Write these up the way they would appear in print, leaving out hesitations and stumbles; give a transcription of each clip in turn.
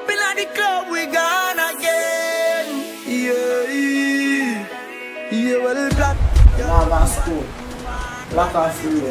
up in the club, we gone again. Yeah, well, black. Lava Stone, Black and Free.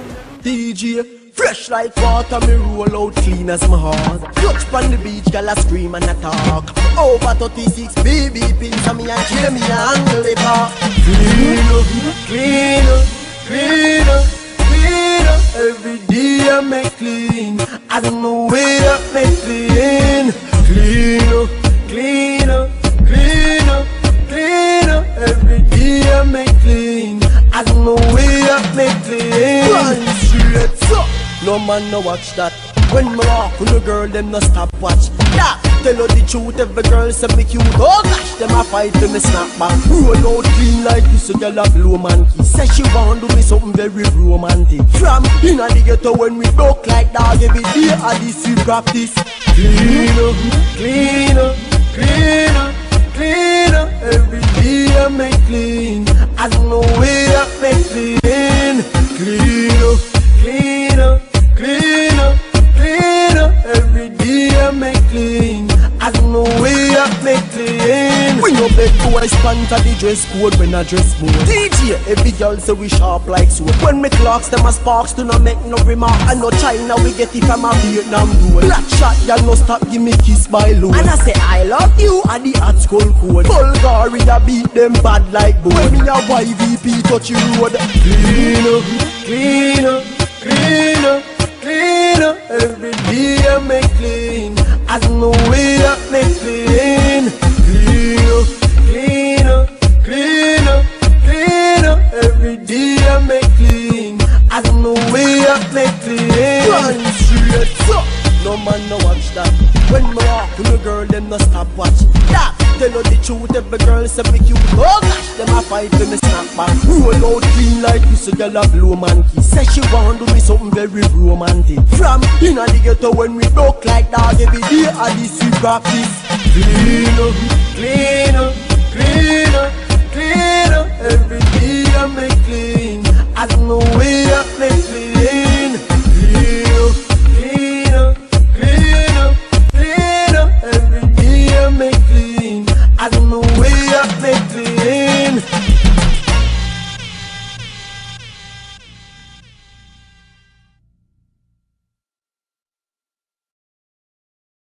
DJ, fresh like water, me roll out clean as my heart. Touch on the beach, girl I scream and I talk. Over 36 baby pins and me and Jamie angle the park. Clean up, clean up, clean up, clean up. Every day I make clean. I don't know where I make clean. Clean up, clean up, clean up, clean up. Every day I make clean. I don't know where I make clean. Run straight up. No man no watch that. When me walk with the girl, them no stop watch. Yeah, tell her the truth, every girl say me cute. Oh gosh, them a fight when me snap back. Roll out clean like this, so girl a blow monkey. Say she want do me something very romantic. From inna the ghetto when we broke like dog, every day I this we practice. Clean up, clean up, clean up, clean up. Every day I make clean. I don't know where I make clean. Clean up, clean up, clean up, clean up. Every day I make clean. I don't know where I make clean. We no beg to I stand to the dress code when I dress more. DJ, every girl say we sharp like sword. When me clocks them as sparks do not make no remark. I know China we get it from a Vietnam road. Black shot y'all no stop give me kiss by low. And I say I love you and the hot skull code. Bulgaria beat them bad like boy. When me a YVP touch you road. Clean up, clean up, clean up, clean up. Every day I make clean. I don't know where I make clean. Clean up, clean up, clean up, clean up. Every day I make clean. I don't know where I make clean. Run straight up. No man no watch that. When me walk with the girl, them no stop watch. Yeah, tell her the truth, every girl say me cute. Oh gosh, them a fight when me snap back. Roll out clean like this, so girl a blow monkey. Say she want do me something very romantic. From inna the ghetto when we broke like dog, every day I this we practice. Clean up, clean up, clean up, clean up. Every day I make clean. I don't know where I make